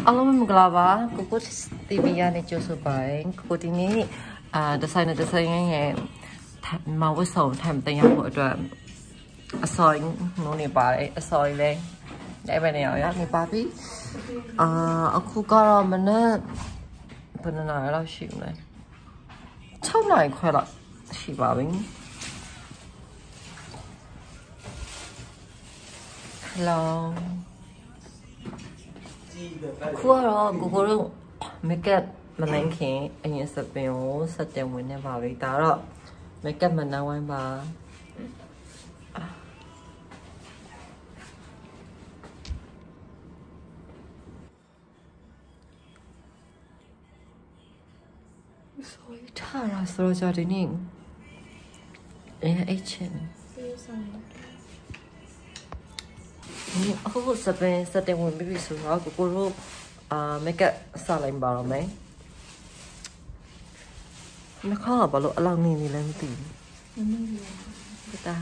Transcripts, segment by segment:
Hello, Mugglava. Kuku TV ya ni Joseph Bang. Kuku ini desainer yang mau usahทำแต่ยังหัวด้วยซอยนู้นนี่ไปซอยเลยได้ไปเนี่ยyaนี่ป้าพี่aku kalau mana benar lah sih nih 6နိုင်ခွဲလောက်ရှိပါပြီ Hello ခုကတော့ကိုကိုတို့ make up မနိုင်ခင်အရင်စပင်ကိုဆက်တင်ဝင်နေပါပြီဒါတော့ make up မနိုင်ဝိုင်းပါ所以差了所有家庭哎钱你好这边设定我们比如说我如make up 啥来包了没那ข้อบ่รู้อลังนี่แล้วติก็ตา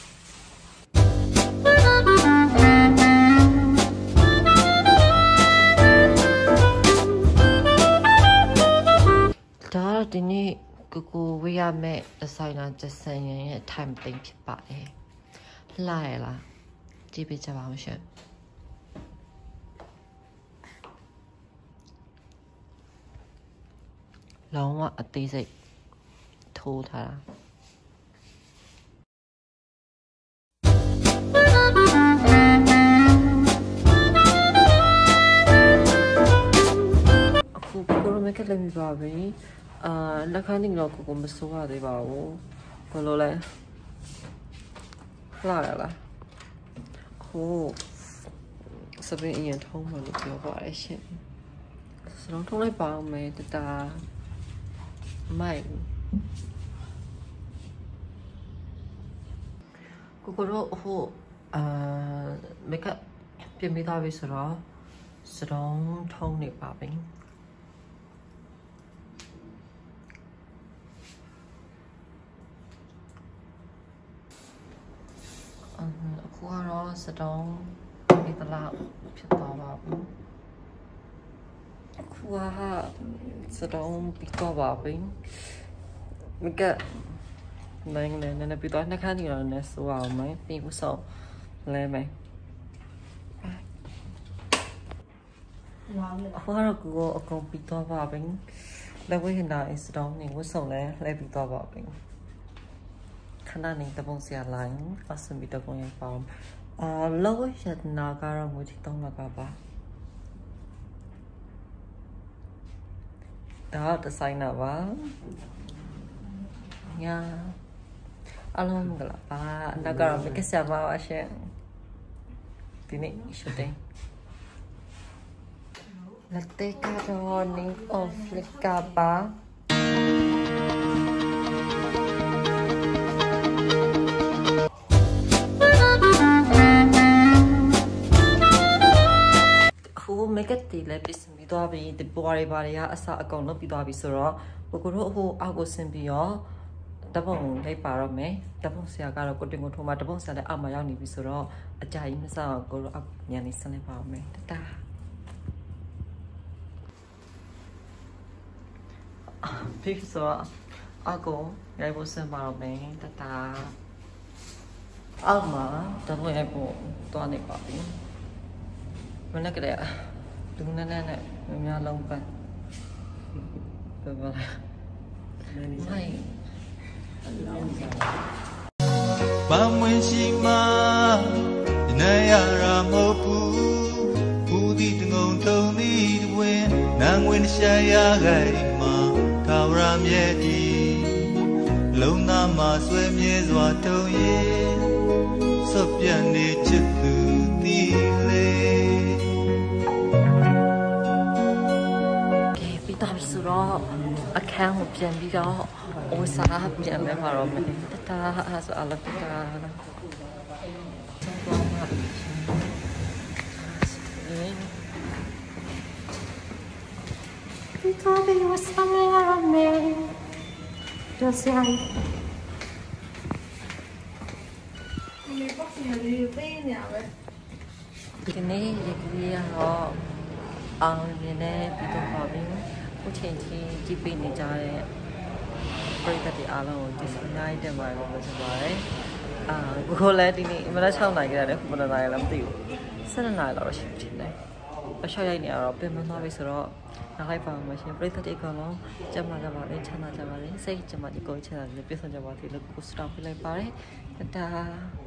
ဒါဒီနေ့ကိုဝေးရမယ့်ဒီဇိုင်နာဂျက်ဆန်ရဲ့ time သိမ်းဖြစ်ပါတယ်လှရလားကြည့်ပေးကြပါဦးရှင်လုံးဝအသေးစိတ်ထိုးထားတာအခုကိုရမကလည်းမပါဘူးလက်ခန်းတင်တော့ကိုမစိုးရသေးပါဘူးဘယ်လိုလဲလှရလားဟိုစပင်းအရင်ထုံးမှလို့ပြောပါတယ်ရှင်စလုံးထုံးလိုက်ပါအောင်မယ်တတာမိုက်ကိုကိုတော့ဟိုmake up ပြင်ပြီးသားပြီဆိုတော့စလုံးထုံးနေပါပြီအခုကတော့စတုံးဒီတလောက်ဖြစ်သွားပါဘူးအခုကစတုံးပြီးတော့ပါပြီမကနိုင်နေပြီးတော့နှခမ်းနေတော့လည်းစိုးအောင်မယ်ပြီးဦးဆုံးလဲမယ်အခုကတော့ကိုအကုန်ပြီးတော့ပါပြီလက်ဝဲဟင်တာစတုံးနေဦးဆုံးလဲပြီးတော့ပါပြီခဏနေတပုံစရာလိုင်းအစမီတပုံရပေါင်းလောရတနာကတော့ငွေတိတော့မှာပါဒါဒီဇိုင်နာပါညာအလုံးကလာပါနာကတော့မကစားပါအရှင်းဒီနေ့ရှုတင်လက်တေကတော့နေ off လကပါmake up တီလည်းပြင်ပြီးသွားပြီဒီပွားတွေပါတွေကအစအကုန်လုပ်ပြီးသွားပြီဆိုတော့ကိုတို့ဟိုအောက်ကိုဆင်းပြီးတော့တပုံလိုက်ပါတော့မယ်တပုံဆရာကတော့ကိုတင်ကိုထိုးမှာတပုံဆရာလည်းအောက်မှာရောက်နေပြီဆိုတော့အကြိုက်မစအောင်ကိုတို့အောက်ညနေဆင်းလိုက်ပါအောင်မယ်တတာပြီးဆိုတော့အောက်ကိုရိုက်ဖို့ဆင်းပါတော့မယ်တတာအောက်မှာတပုံရိုက်ဖို့တွားနေပါပြီမနေ့ကတည်းကလူနဲ့များလုံးပန်းဘယ်ပါလဲမိုင်းဘာမဝင်ရှိမှနေရတာမဟုတ်ဘူးဘူးဒီတငုံတုံးဒီတွင်နန်းဝင်ရှာရခိုင်မှာသာဝရမြဲဒီလုံသားမှာဆွဲမြဲစွာတုံးရဲ့ဆွပြန့်နေချစ်သူတီလေตามสุดอะแข้งเปลี่ยนပြီးတော့โอซาပြန်မဲ့မှာတော့မင်းတတာဆိုအလကတာဒီတော့ဘယ်လိုစမ်းရမလဲတော့ဆိုင်ဒီပေါ့စီလေးပေးနေရပဲဒီနေ့ရကြီးရောအောင်မြင်တဲ့ပြီးတော့ပါပြီခုချိန်ချင်းကြည့်ပေးနေကြတဲ့ပရိသတ်တွေအားလုံးကိုဒီစနိုင်းတင်ပါတယ်လို့ပြောချင်ပါတယ်ကိုလည်းဒီနေ့မနက်6 နာရီကြတယ်ခု9 နာရီလည်းမသိဘူး12 နာရီလောက်ရှိပြီနေအရှော့ရိုက်နေရတော့ပြင်မသွားပြီဆိုတော့နောက်လိုက်ပါမယ်ရှင်ပရိသတ်တွေအကုန်လုံးကြမ်းပါကြပါလေချမ်းသာကြပါလေစိတ်ကြမ်းပါဒီကိုချမ်းသာလေးပြည့်စုံကြပါစေလို့ကိုစတောင်းပေးလိုက်ပါတယ်တတာ